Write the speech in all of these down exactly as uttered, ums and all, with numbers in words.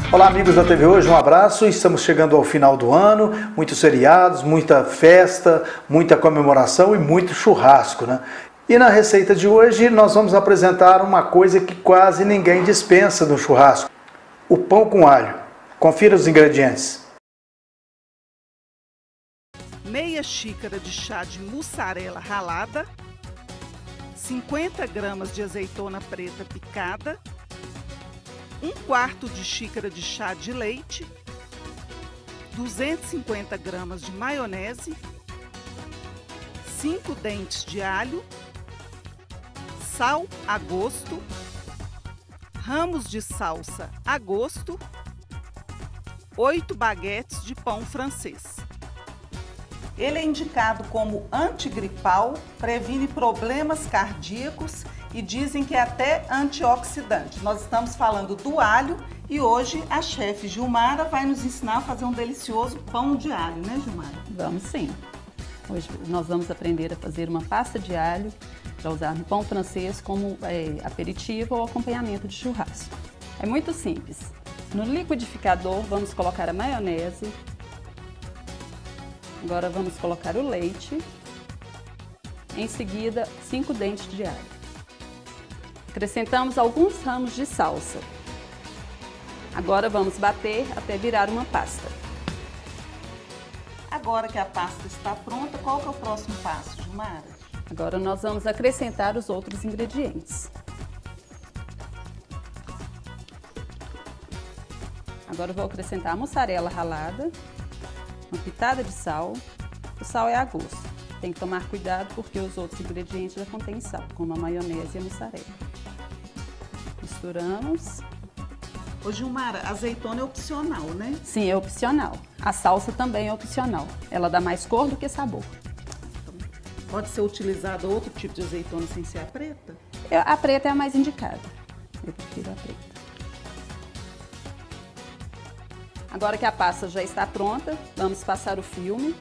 Olá amigos da T V Hoje, um abraço. Estamos chegando ao final do ano, muitos feriados, muita festa, muita comemoração e muito churrasco, né? E na receita de hoje nós vamos apresentar uma coisa que quase ninguém dispensa no churrasco: o pão com alho. Confira os ingredientes. Meia xícara de chá de mussarela ralada, cinquenta gramas de azeitona preta picada, um quarto de xícara de chá de leite, duzentos e cinquenta gramas de maionese, cinco dentes de alho, sal a gosto, ramos de salsa a gosto, oito baguetes de pão francês. Ele é indicado como antigripal, previne problemas cardíacos e dizem que é até antioxidante. Nós estamos falando do alho e hoje a chefe Gilmara vai nos ensinar a fazer um delicioso pão de alho, né, Gilmara? Vamos sim. Hoje nós vamos aprender a fazer uma pasta de alho para usar no pão francês como é, aperitivo ou acompanhamento de churrasco. É muito simples. No liquidificador vamos colocar a maionese. Agora vamos colocar o leite. Em seguida, cinco dentes de alho. Acrescentamos alguns ramos de salsa. Agora vamos bater até virar uma pasta. Agora que a pasta está pronta, qual que é o próximo passo, Gilmara? Agora nós vamos acrescentar os outros ingredientes. Agora eu vou acrescentar a mussarela ralada, uma pitada de sal. O sal é a gosto. Tem que tomar cuidado porque os outros ingredientes já contêm sal, como a maionese e a mussarela. Misturamos. Ô Gilmara, azeitona é opcional, né? Sim, é opcional. A salsa também é opcional. Ela dá mais cor do que sabor. Pode ser utilizado outro tipo de azeitona sem ser a preta? Eu, a preta é a mais indicada. Eu prefiro a preta. Agora que a pasta já está pronta, vamos passar o filme.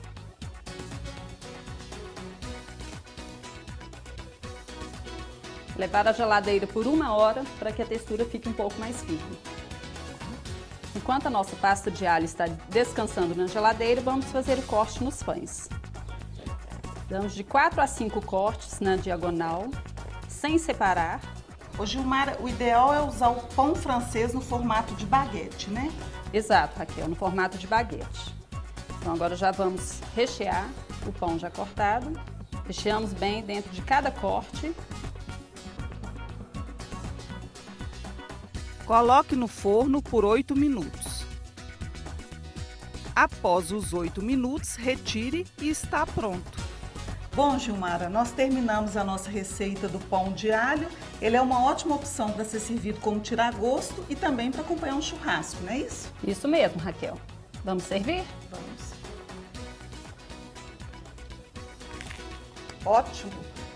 Levar à geladeira por uma hora para que a textura fique um pouco mais firme. Enquanto a nossa pasta de alho está descansando na geladeira, vamos fazer o corte nos pães. Damos de quatro a cinco cortes na diagonal, sem separar. Ô Gilmara, o ideal é usar o pão francês no formato de baguete, né? Exato, Raquel, no formato de baguete. Então agora já vamos rechear o pão já cortado. Recheamos bem dentro de cada corte. Coloque no forno por oito minutos. Após os oito minutos, retire e está pronto. Bom, Gilmara, nós terminamos a nossa receita do pão de alho. Ele é uma ótima opção para ser servido como tira-gosto e também para acompanhar um churrasco, não é isso? Isso mesmo, Raquel. Vamos servir? Vamos. Ótimo!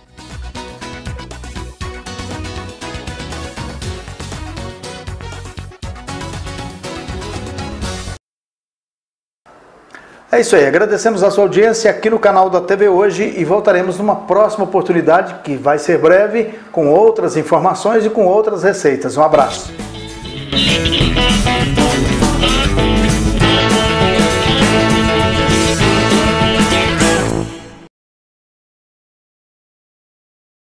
É isso aí, agradecemos a sua audiência aqui no canal da T V Hoje e voltaremos numa próxima oportunidade, que vai ser breve, com outras informações e com outras receitas. Um abraço!